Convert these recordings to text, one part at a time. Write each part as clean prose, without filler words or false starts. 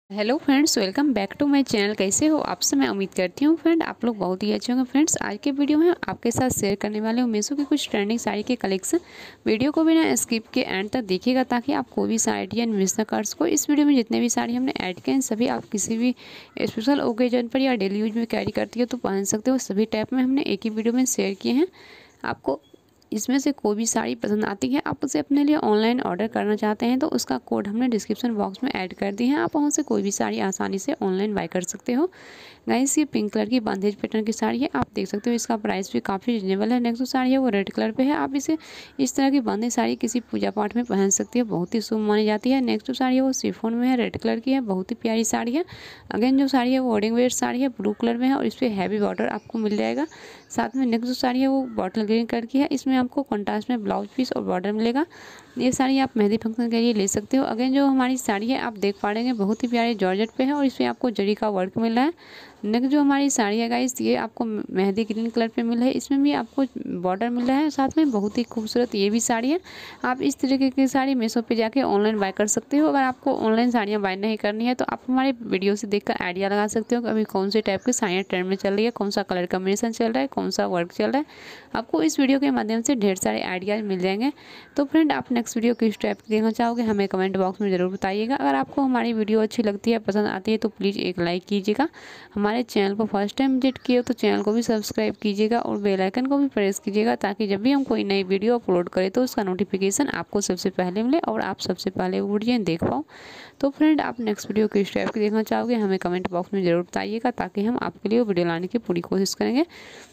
Hello friends, welcome back to my channel. कैसे हो आप सब? मैं उम्मीद करती हूँ फ्रेंड आप लोग बहुत ही अच्छे होंगे। फ्रेंड्स, आज के वीडियो में आपके साथ शेयर करने वाले हूँ मीशो की कुछ ट्रेंडिंग साड़ी के कलेक्शन। वीडियो को बिना स्किप के एंड तक देखिएगा ताकि आप कोई भी साड़ी मिस ना कर सको। इस वीडियो में जितने भी साड़ी हमने ऐड किए हैं सभी आप किसी भी स्पेशल ओकेजन पर या डेली यूज में कैरी करती हो तो पहन सकते हो। सभी टाइप में हमने एक ही वीडियो में शेयर किए हैं। आपको इसमें से कोई भी साड़ी पसंद आती है, आप उसे अपने लिए ऑनलाइन ऑर्डर करना चाहते हैं तो उसका कोड हमने डिस्क्रिप्शन बॉक्स में ऐड कर दिए हैं। आप वहाँ से कोई भी साड़ी आसानी से ऑनलाइन बाय कर सकते हो। गाइस, ये पिंक कलर की बांधेज पैटर्न की साड़ी है, आप देख सकते हो। इसका प्राइस भी काफ़ी रिजनेबल है। नेक्स्ट जो साड़ी है वो रेड कलर पे है। आप इसे इस तरह की बांधेज साड़ी किसी पूजा पाठ में पहन सकती है, बहुत ही शुभ मानी जाती है। नेक्स्ट जो साड़ी है वो शिफॉन में है, रेड कलर की है, बहुत ही प्यारी साड़ी है। अगेन जो साड़ी है वो वेडिंग वेयर साड़ी है, ब्लू कलर में है और इस पर हैवी बॉर्डर आपको मिल जाएगा। साथ में नेक्स्ट जो साड़ी है वो बॉटल ग्रीन कलर की है, इसमें आपको कॉन्ट्रास्ट में ब्लाउज पीस और बॉर्डर मिलेगा। ये साड़ी आप मेहंदी फंक्शन के लिए ले सकते हो। अगेन जो हमारी साड़ी है आप देख पा रहे हैं बहुत ही प्यारे जॉर्जेट पे है और इसमें आपको जरी का वर्क मिल रहा है। नेक्स्ट जो हमारी साड़ी है गाइस ये आपको मेहंदी ग्रीन कलर पे मिल रहा है, इसमें भी आपको बॉर्डर मिल रहा है। साथ में बहुत ही खूबसूरत ये भी साड़ी है। आप इस तरीके की साड़ी मीशो पे जाके ऑनलाइन बाय कर सकते हो। अगर आपको ऑनलाइन साड़ियाँ बाय नहीं करनी है तो आप हमारे वीडियो से देखकर आइडिया लगा सकते हो कि अभी कौन से टाइप की साड़ियाँ ट्रेंड में चल रही है, कौन सा कलर कॉम्बिनेशन चल रहा है, कौन सा वर्क चल रहा है। आपको इस वीडियो के माध्यम से ढेर सारे आइडियाज मिल जाएंगे। तो फ्रेंड, आप नेक्स्ट वीडियो किस टाइप की देखना चाहोगे हमें कमेंट बॉक्स में ज़रूर बताइएगा। अगर आपको हमारी वीडियो अच्छी लगती है, पसंद आती है तो प्लीज़ एक लाइक कीजिएगा। हमारे चैनल को फर्स्ट टाइम विजिट किए हो तो चैनल को भी सब्सक्राइब कीजिएगा और बेल आइकन को भी प्रेस कीजिएगा ताकि जब भी हम कोई नई वीडियो अपलोड करें तो उसका नोटिफिकेशन आपको सबसे पहले मिले और आप सबसे पहले वो वीडियो देख पाओ। तो फ्रेंड, आप नेक्स्ट वीडियो किस टाइप की देखना चाहोगे हमें कमेंट बॉक्स में ज़रूर बताइएगा ताकि हम आपके लिए वीडियो लाने की पूरी कोशिश करेंगे।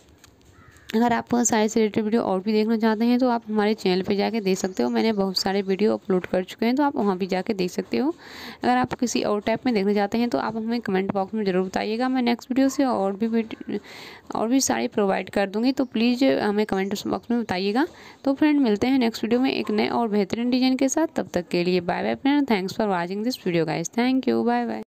अगर आप साड़ी से रिलेटेड वीडियो और भी देखना चाहते हैं तो आप हमारे चैनल पे जाके देख सकते हो। मैंने बहुत सारे वीडियो अपलोड कर चुके हैं तो आप वहाँ भी जाके देख सकते हो। अगर आप किसी और टाइप में देखना चाहते हैं तो आप हमें कमेंट बॉक्स में ज़रूर बताइएगा। मैं नेक्स्ट वीडियो से और भी साड़ी प्रोवाइड कर दूँगी, तो प्लीज़ हमें कमेंट बॉक्स में बताइएगा। तो फ्रेंड, मिलते हैं नेक्स्ट वीडियो में एक नए और बेहतरीन डिज़ाइन के साथ। तब तक के लिए bye bye friend. Thanks for watching this video guys. Thank you, bye bye.